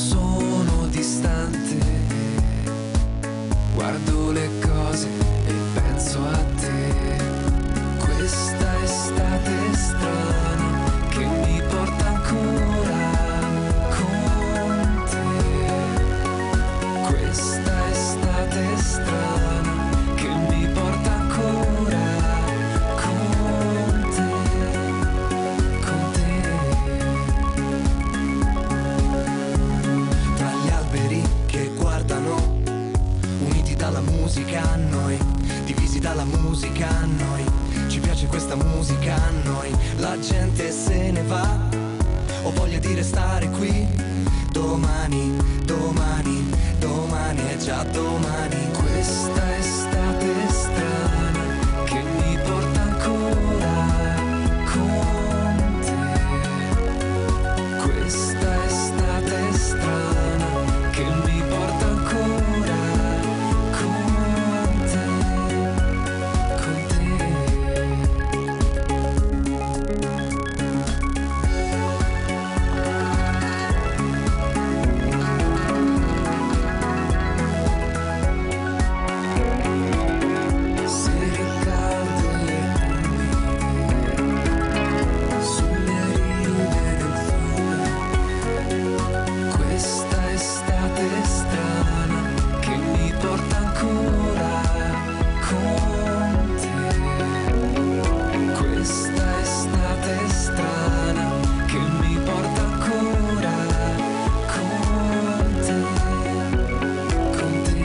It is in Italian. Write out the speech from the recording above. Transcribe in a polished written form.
sono distante, guardo le cose e penso a te. Questa estate strana che mi porta ancora con te. Questa estate strana che mi porta ancora con te, con te. Tra gli alberi che guardano, uniti dalla musica a noi, divisi dalla musica a noi, ci piace questa musica a noi. La gente se ne va, ho voglia di restare qui. Domani, domani, domani è già domani. Questa estate strana che mi porta ancora con te. Questa estate strana che mi porta ancora con te, con te. Sere calde e umide sulle rive del fiume. Questa estate strana che mi porta ancora con te. Questa estate strana che mi porta ancora con te, con te.